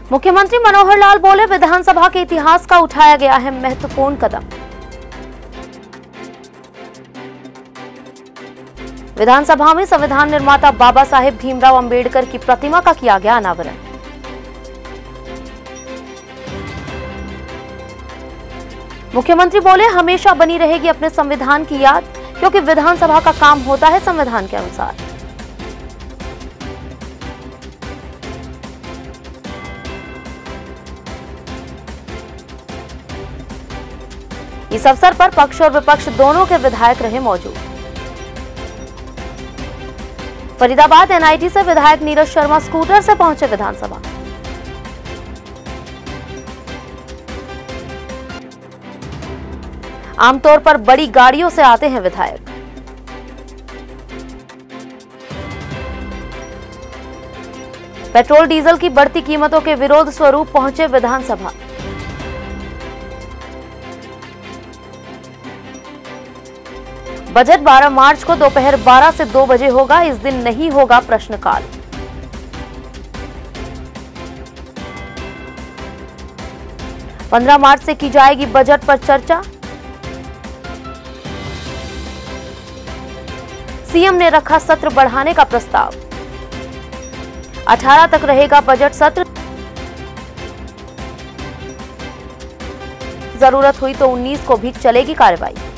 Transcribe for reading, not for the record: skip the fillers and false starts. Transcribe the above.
मुख्यमंत्री मनोहर लाल बोले, विधानसभा के इतिहास का उठाया गया है महत्वपूर्ण कदम। विधानसभा में संविधान निर्माता बाबा साहेब भीमराव अंबेडकर की प्रतिमा का किया गया अनावरण। मुख्यमंत्री बोले, हमेशा बनी रहेगी अपने संविधान की याद, क्योंकि विधानसभा का काम होता है संविधान के अनुसार। इस अवसर पर पक्ष और विपक्ष दोनों के विधायक रहे मौजूद। फरीदाबाद एनआईटी से विधायक नीरज शर्मा स्कूटर से पहुंचे विधानसभा। आमतौर पर बड़ी गाड़ियों से आते हैं विधायक। पेट्रोल डीजल की बढ़ती कीमतों के विरोध स्वरूप पहुंचे विधानसभा। बजट 12 मार्च को दोपहर 12 से 2 बजे होगा। इस दिन नहीं होगा प्रश्नकाल। – 15 मार्च से की जाएगी बजट पर चर्चा। सीएम ने रखा सत्र बढ़ाने का प्रस्ताव। 18 तक रहेगा बजट सत्र। जरूरत हुई तो 19 को भी चलेगी कार्रवाई।